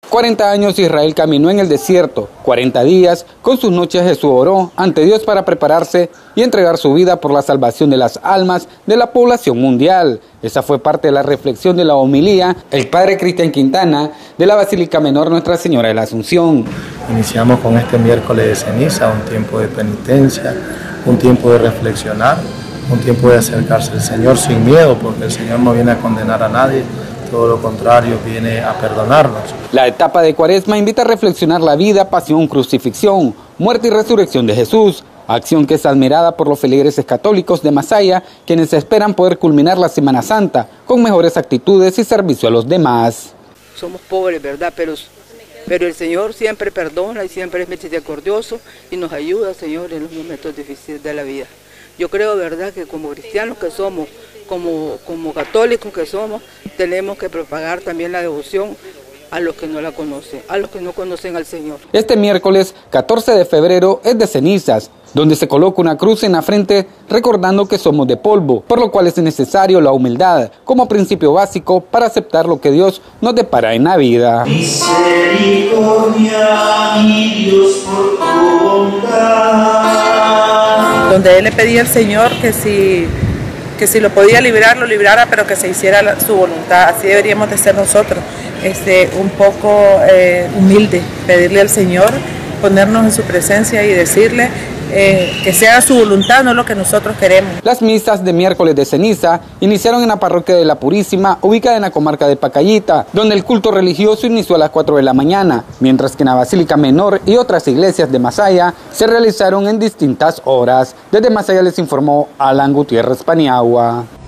40 años Israel caminó en el desierto, 40 días, con sus noches Jesús oró ante Dios para prepararse y entregar su vida por la salvación de las almas de la población mundial. Esa fue parte de la reflexión de la homilía el padre Cristian Quintana de la Basílica Menor Nuestra Señora de la Asunción. Iniciamos con este miércoles de ceniza, un tiempo de penitencia, un tiempo de reflexionar, un tiempo de acercarse al Señor sin miedo, porque el Señor no viene a condenar a nadie, todo lo contrario, viene a perdonarnos. La etapa de Cuaresma invita a reflexionar la vida, pasión, crucifixión, muerte y resurrección de Jesús, acción que es admirada por los feligreses católicos de Masaya, quienes esperan poder culminar la Semana Santa con mejores actitudes y servicio a los demás. Somos pobres, ¿verdad? Pero el Señor siempre perdona y siempre es misericordioso y nos ayuda, Señor, en los momentos difíciles de la vida. Yo creo, ¿verdad?, que como cristianos que somos, como católicos que somos, tenemos que propagar también la devoción a los que no la conocen, a los que no conocen al Señor. Este miércoles 14 de febrero es de cenizas, donde se coloca una cruz en la frente recordando que somos de polvo, por lo cual es necesario la humildad como principio básico para aceptar lo que Dios nos depara en la vida. Misericordia, mi Dios, por tu bondad. Donde él le pedía al Señor que si lo podía librar, lo librara, pero que se hiciera su voluntad. Así deberíamos de ser nosotros, un poco humildes, pedirle al Señor, ponernos en su presencia y decirle que sea su voluntad, no lo que nosotros queremos. Las misas de miércoles de ceniza iniciaron en la parroquia de la Purísima, ubicada en la comarca de Pacayita, donde el culto religioso inició a las 4 de la mañana, mientras que en la Basílica Menor y otras iglesias de Masaya se realizaron en distintas horas. Desde Masaya les informó Alan Gutiérrez Paniagua.